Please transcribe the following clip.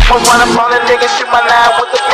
I'ma run up on a nigga, shoot my nine with the